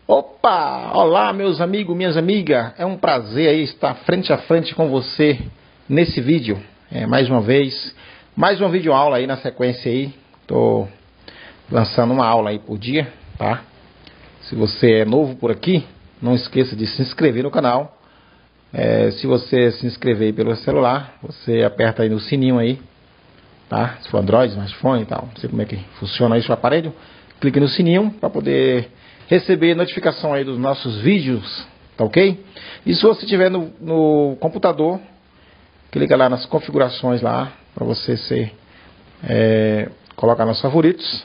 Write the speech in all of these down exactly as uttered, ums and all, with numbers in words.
Opa! Olá, meus amigos, minhas amigas. É um prazer aí estar frente a frente com você nesse vídeo. É, mais uma vez, mais uma videoaula aí na sequência aí. Tô lançando uma aula aí por dia, tá? Se você é novo por aqui, não esqueça de se inscrever no canal. É, se você se inscrever aí pelo celular, você aperta aí no sininho aí, tá? Se for Android, smartphone e tal, não sei como é que funciona aí o seu aparelho. Clique no sininho para poder receber notificação aí dos nossos vídeos, tá ok? E se você estiver no, no computador, clica lá nas configurações lá, para você ser, é, colocar nos favoritos.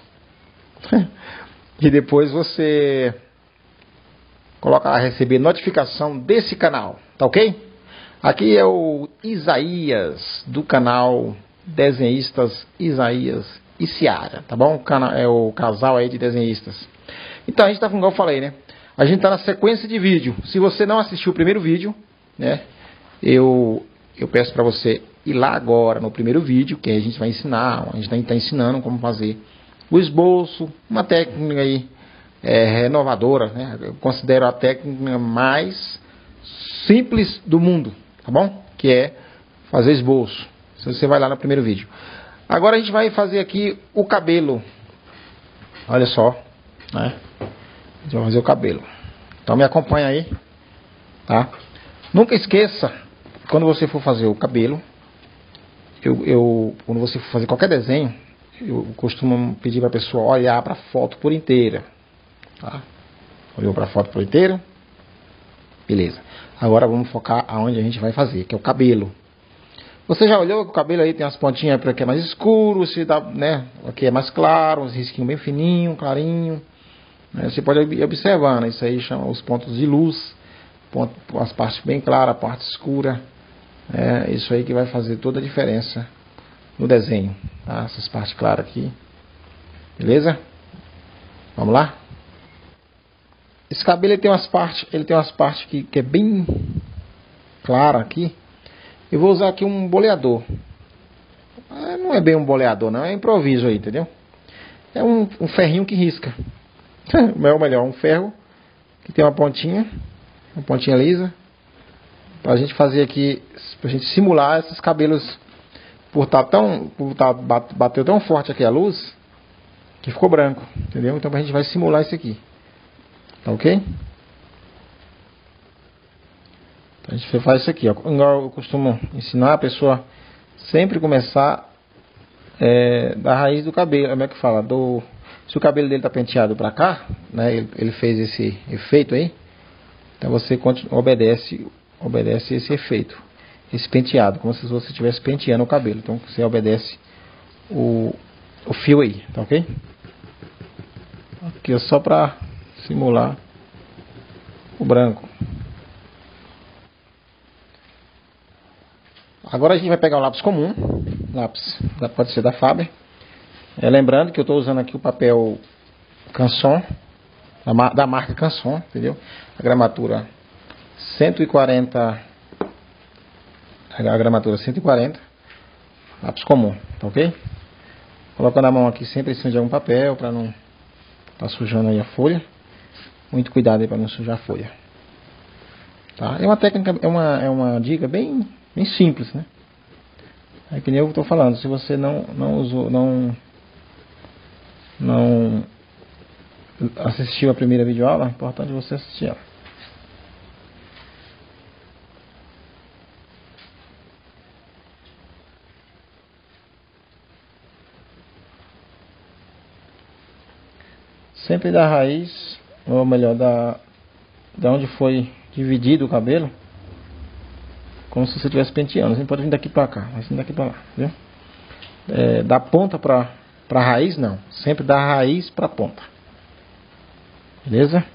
E depois você coloca a receber notificação desse canal, tá ok? Aqui é o Isaías, do canal Desenhistas Isaías e Ciara, tá bom? É o casal aí de desenhistas. Então a gente tá, como eu falei, né? A gente tá na sequência de vídeo. Se você não assistiu o primeiro vídeo, né? Eu, eu peço para você ir lá agora no primeiro vídeo, que a gente vai ensinar, a gente tá ensinando como fazer o esboço, uma técnica aí é, renovadora, né? Eu considero a técnica mais simples do mundo, tá bom? Que é fazer esboço. Se você vai lá no primeiro vídeo. Agora a gente vai fazer aqui o cabelo. Olha só, né? A gente vai fazer o cabelo. Então me acompanha aí, tá? Nunca esqueça, quando você for fazer o cabelo, eu, eu quando você for fazer qualquer desenho, eu costumo pedir para a pessoa olhar para a foto por inteira, tá? Olhou para a foto por inteira, beleza? Agora vamos focar aonde a gente vai fazer, que é o cabelo. Você já olhou que o cabelo aí tem as pontinhas para que é mais escuro, se dá, né? Aqui é mais claro, uns risquinhos bem fininho, clarinho. Né? Você pode ir observando, isso aí chama os pontos de luz, ponto, as partes bem claras, a parte escura. É isso aí que vai fazer toda a diferença no desenho, tá? Essas partes claras aqui, beleza? Vamos lá? Esse cabelo ele tem umas partes, ele tem umas partes que, que é bem clara aqui. Eu vou usar aqui um boleador. Não é bem um boleador, não. É improviso aí, entendeu? É um, um ferrinho que risca. Ou melhor, um ferro que tem uma pontinha. Uma pontinha lisa. Pra gente fazer aqui, pra gente simular esses cabelos. Por estar tão, por tá, bateu tão forte aqui a luz, que ficou branco, entendeu? Então a gente vai simular isso aqui. Tá ok? A gente faz isso aqui, ó. Eu costumo ensinar a pessoa sempre começar é, da raiz do cabelo. Como é que fala? Do, se o cabelo dele tá penteado para cá, né? Ele, ele fez esse efeito aí. Então você obedece, obedece esse efeito, esse penteado, como se você estivesse penteando o cabelo. Então você obedece o, o fio aí, tá ok? Aqui é só para simular o branco. Agora a gente vai pegar um lápis comum, lápis pode ser da Faber. É, lembrando que eu estou usando aqui o papel Canson, da marca Canson, entendeu? A gramatura cento e quarenta, a gramatura cento e quarenta, lápis comum, tá ok? Colocando a mão aqui sempre em cima de algum papel para não tá sujando aí a folha. Muito cuidado aí para não sujar a folha. Tá? É uma técnica, é uma, é uma dica bem Bem simples, né? É que nem eu estou falando. Se você não não usou, não não assistiu a primeira videoaula, é importante você assistir ela. Sempre da raiz, ou melhor, da da onde foi dividido o cabelo. Como se você estivesse penteando. Você não pode vir daqui para cá, mas vir daqui para lá, viu? É, da ponta para para raiz, não. Sempre da raiz para ponta. Beleza?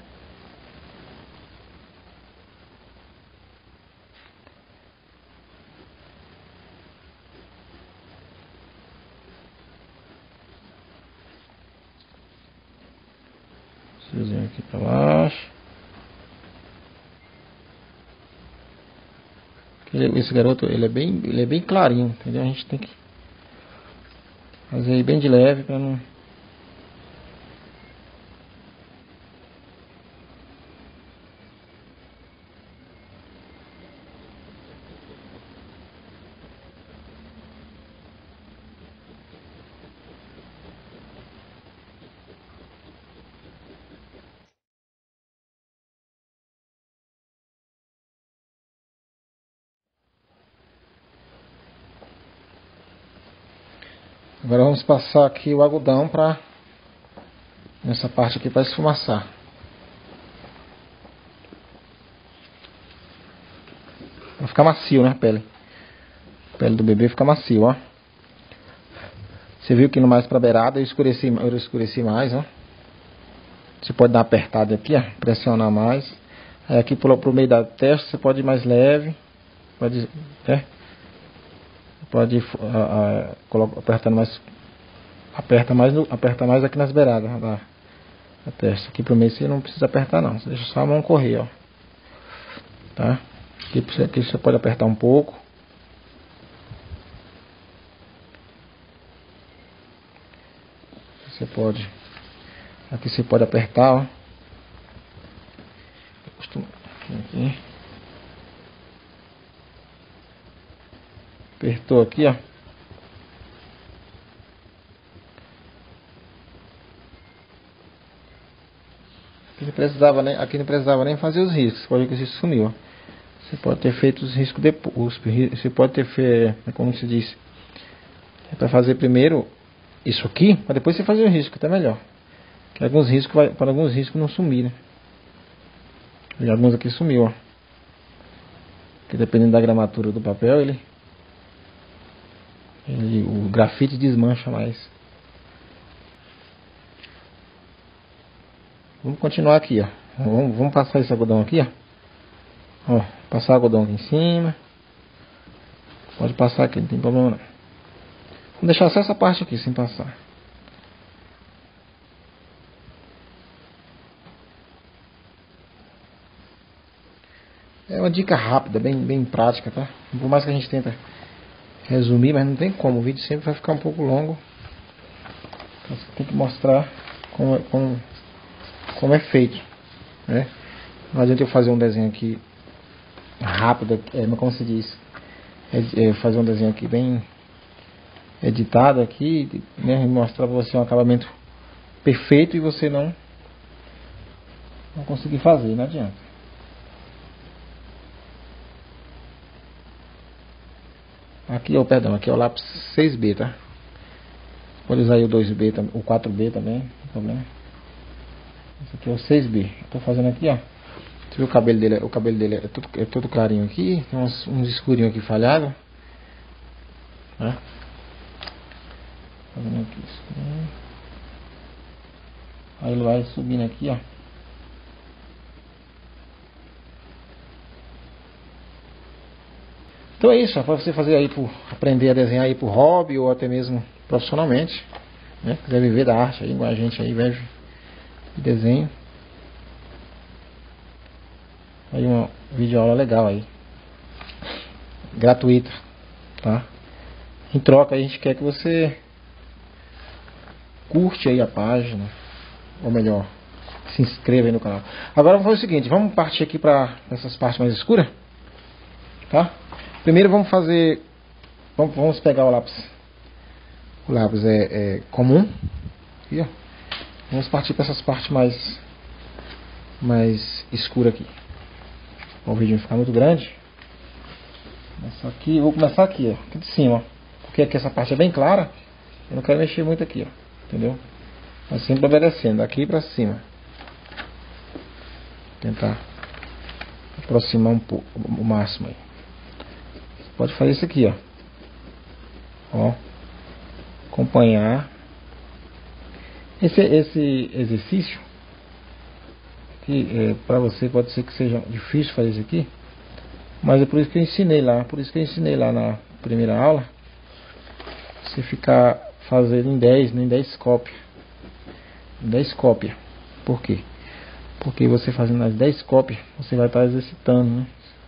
Fiozinho aqui para baixo. Esse garoto, ele é bem, ele é bem clarinho, entendeu? A gente tem que fazer aí bem de leve para não Agora vamos passar aqui o algodão para nessa parte aqui para esfumaçar. Vai ficar macio, né, a pele? A pele do bebê fica macio, ó. Você viu que no mais pra beirada eu escureci, eu escureci mais, ó. Você pode dar uma apertada aqui, ó, pressionar mais. Aí aqui pro, pro meio da testa você pode ir mais leve. Pode, né? Pode ir uh, uh, coloca, apertando mais. Aperta mais, no, aperta mais aqui nas beiradas da, da testa. Aqui pro meio você não precisa apertar não. Você deixa só a mão correr, ó. Tá? Aqui, aqui você pode apertar um pouco. Você pode. Aqui você pode apertar, ó. Aqui. Apertou aqui, ó. Aqui não precisava nem, aqui não precisava nem fazer os riscos. Pode ver que isso sumiu, ó. Você pode ter feito os riscos depois. Você pode ter feito, como se diz, é para fazer primeiro isso aqui, para depois você fazer o risco, até melhor. Que alguns riscos vai, para alguns riscos não sumir, né? E alguns aqui sumiu, ó. Que dependendo da gramatura do papel, ele, ele o grafite desmancha mais. Vamos continuar aqui, ó. Vamos, vamos passar esse algodão aqui, ó. Ó, passar algodão aqui em cima. Pode passar aqui, não tem problema não. Vamos deixar só essa parte aqui sem passar. É uma dica rápida, bem, bem prática, tá? Por mais que a gente tenta resumir, mas não tem como. O vídeo sempre vai ficar um pouco longo. Então você tem que mostrar como, é- como, como é feito, né? Não adianta eu fazer um desenho aqui rápido, é, como se diz, é, é fazer um desenho aqui bem editado aqui, né? E mostrar pra você um acabamento perfeito e você não, não conseguir fazer, não adianta. Aqui é o, perdão, aqui é o lápis seis B, tá? Pode usar aí o dois B, o quatro B também, não tem problema. Esse aqui é o seis B. Estou fazendo aqui, ó. Você viu o cabelo dele? O cabelo dele é todo, é todo clarinho aqui, tem uns, uns escurinhos aqui falhados. Tá? Fazendo aqui escurinho. Aí ele vai subindo aqui, ó. Então é isso, para você fazer aí, por, aprender a desenhar aí por hobby ou até mesmo profissionalmente, né? Quiser viver da arte aí, igual a gente aí, vive de desenho. Aí uma videoaula legal aí, gratuita, tá? Em troca a gente quer que você curte aí a página, ou melhor, se inscreva aí no canal. Agora vamos fazer o seguinte, vamos partir aqui para essas partes mais escuras, tá? Primeiro vamos fazer, vamos, vamos pegar o lápis, o lápis é, é comum, aqui, ó. Vamos partir para essas partes mais, mais escuras aqui. Para o vídeo não ficar muito grande. Começar aqui, vou começar aqui, ó, aqui de cima, ó. Porque aqui essa parte é bem clara, eu não quero mexer muito aqui, ó, entendeu? Mas sempre obedecendo, daqui para cima. Vou tentar aproximar um pouco, o máximo aí. Pode fazer isso aqui, ó. Ó. Acompanhar. Esse, esse exercício que é, para você pode ser que seja difícil fazer isso aqui, mas é por isso que eu ensinei lá, por isso que eu ensinei lá na primeira aula. Você ficar fazendo em dez, em dez cópias. Em dez cópias. Por quê? Porque você fazendo as dez cópias, você vai estar exercitando, né?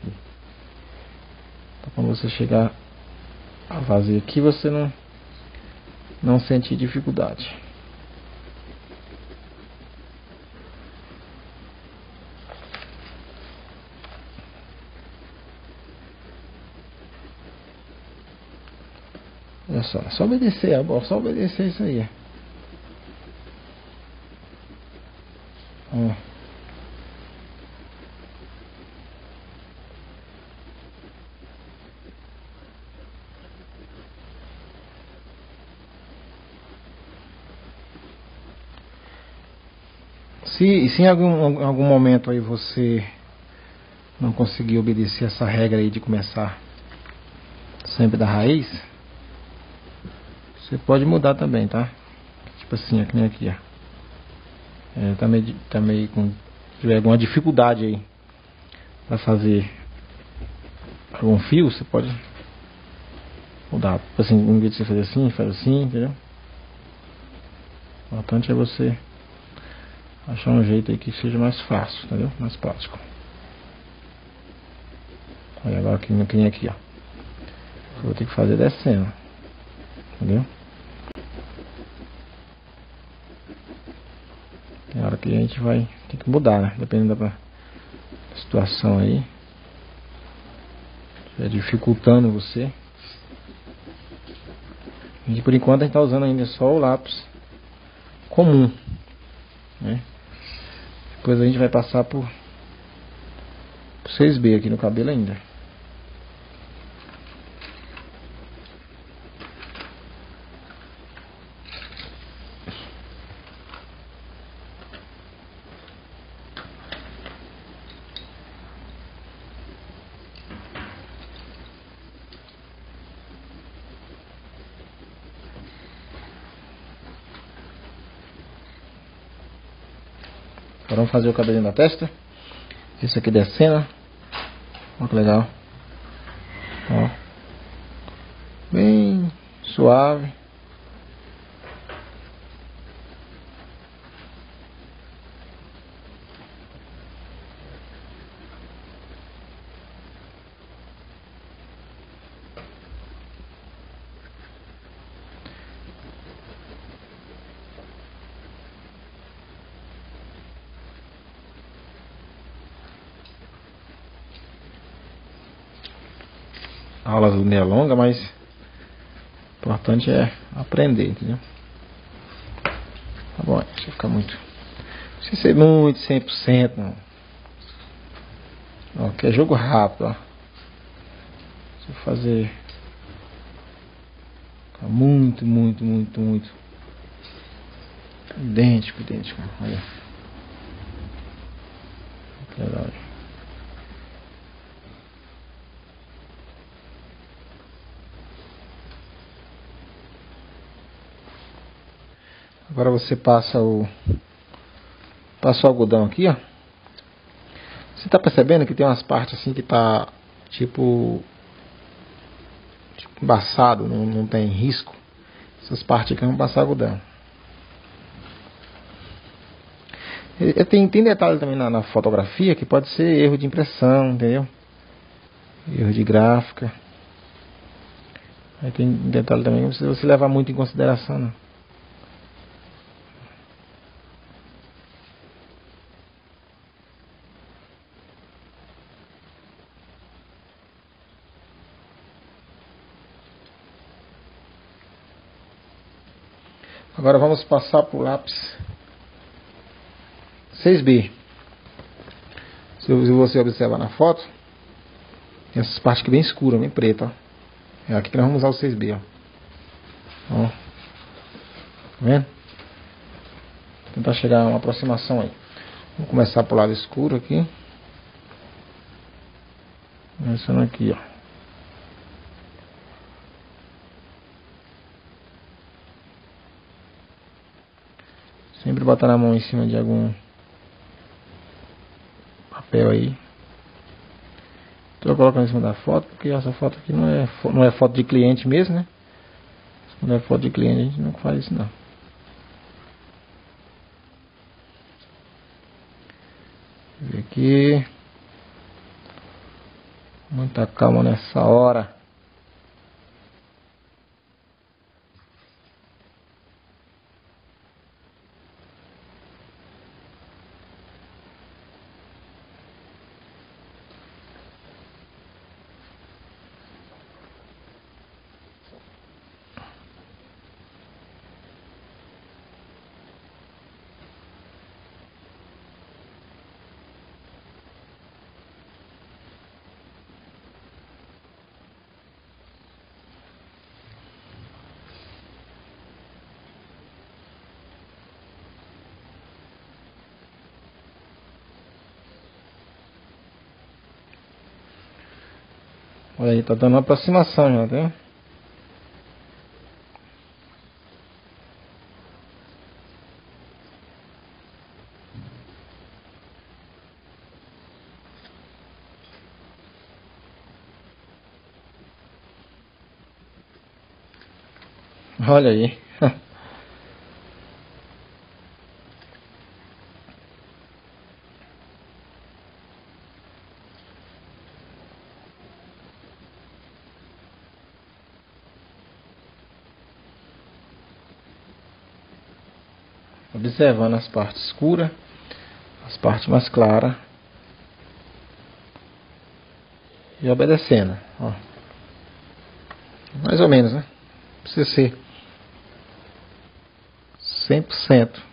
Então, quando você chegar a fazer aqui, você não, não sente dificuldade. Olha só, é só obedecer, é só obedecer isso aí. Ó. Se, se em algum, algum momento aí você não conseguir obedecer essa regra aí de começar sempre da raiz, você pode mudar também, tá? Tipo assim, aqui, aqui, ó. É, tá meio, tá meio com, se tiver alguma dificuldade aí pra fazer algum fio, você pode mudar. Tipo assim, em vez de você fazer assim, faz assim, entendeu? O importante é você achar um jeito aí que seja mais fácil, entendeu? Mais prático. Aí agora aqui, aqui, aqui, ó. Eu vou ter que fazer descendo, entendeu? Tem hora que a gente vai ter que mudar, né? Dependendo da situação aí. Se estiver dificultando você. E por enquanto a gente tá usando ainda só o lápis comum, né? Depois a gente vai passar por, por seis B aqui no cabelo ainda. Agora vamos fazer o cabelinho da testa. Esse aqui descendo. Olha que legal. Ó. Bem suave. A aula meia longa, mas o importante é aprender, entendeu? Tá bom, deixa eu ficar muito. Não precisa ser muito cem por cento, não. Ó, que é jogo rápido, ó. Se eu fazer ficar muito, muito, muito, muito idêntico, idêntico. Olha. Que legal. Agora você passa o passa o algodão aqui, ó. Você tá percebendo que tem umas partes assim que tá tipo, tipo embaçado, não, não tem risco. Essas partes aqui vão passar algodão. E, tem, tem detalhe também na, na fotografia que pode ser erro de impressão, entendeu? Erro de gráfica. Aí tem detalhe também, não precisa você levar muito em consideração, não. Agora vamos passar para o lápis seis B. Se você observar na foto, tem essas partes aqui bem escuras, bem preta, ó. É aqui que nós vamos usar o seis B, ó. Ó. Tá vendo? Vou tentar chegar a uma aproximação aí. Vamos começar pro lado escuro aqui. Começando aqui, ó. Sempre botar a mão em cima de algum papel aí. Estou colocando em cima da foto, porque essa foto aqui não é, não é foto de cliente mesmo, né? Quando é foto de cliente a gente não faz isso não. Deixa eu ver aqui. Muita calma nessa hora. Olha aí, tá dando uma aproximação já, tá? Olha aí. Observando as partes escuras, as partes mais claras. E obedecendo, ó. Mais ou menos, né? Não precisa ser cem por cento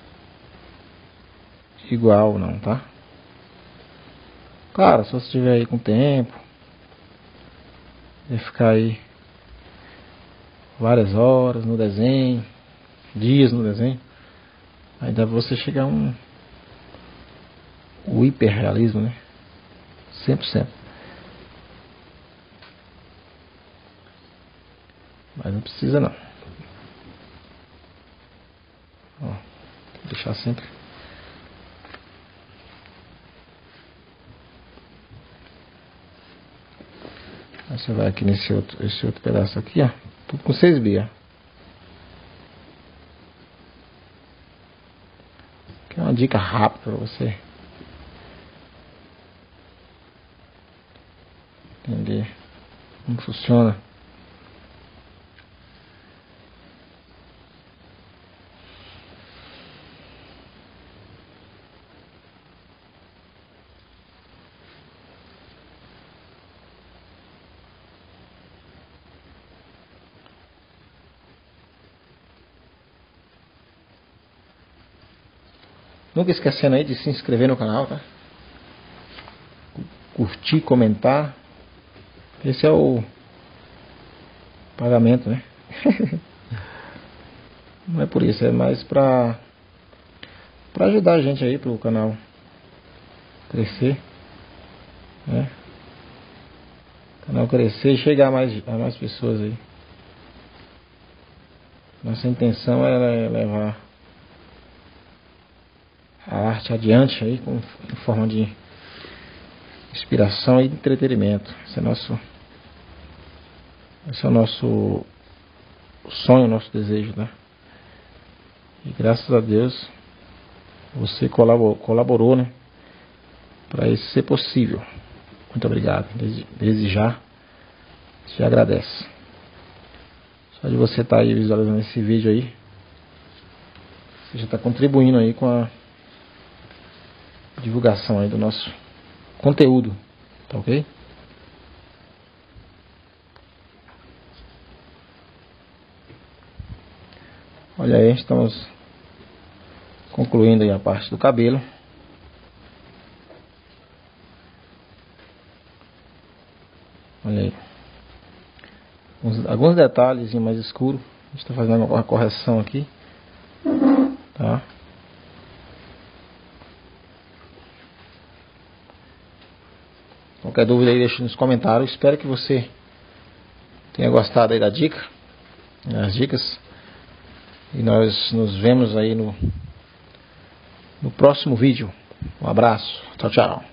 igual não, tá? Claro, se você estiver aí com tempo, vai ficar aí várias horas no desenho, dias no desenho, aí dá pra você chegar a um o hiperrealismo, né? cem por cento. Mas não precisa não. Ó, vou deixar sempre. Aí você vai aqui nesse outro, esse outro pedaço aqui, ó. Tudo com seis bi, ó. Aqui é uma dica rápida pra você entender como funciona. Nunca esquecendo aí de se inscrever no canal, tá? Curtir, comentar. Esse é o pagamento, né? Não é por isso, é mais pra, pra ajudar a gente aí pro canal crescer, né? O canal crescer e chegar a mais, a mais pessoas aí. Nossa intenção é levar a arte adiante aí com, em forma de inspiração e entretenimento. Esse é nosso, esse é o nosso sonho, nosso desejo, né? E graças a Deus você colaborou, colaborou, né, para isso ser possível. Muito obrigado. Desde, desde já te agradece. Só de você estar aí visualizando esse vídeo aí, você já está contribuindo aí com a divulgação aí do nosso conteúdo, tá ok? Olha aí, estamos concluindo aí a parte do cabelo. Olha aí, alguns, alguns detalhes mais escuros. A gente está fazendo uma correção aqui, tá? Qualquer dúvida aí deixa nos comentários. Espero que você tenha gostado aí da dica, as dicas. E nós nos vemos aí no, no próximo vídeo. Um abraço. Tchau, tchau.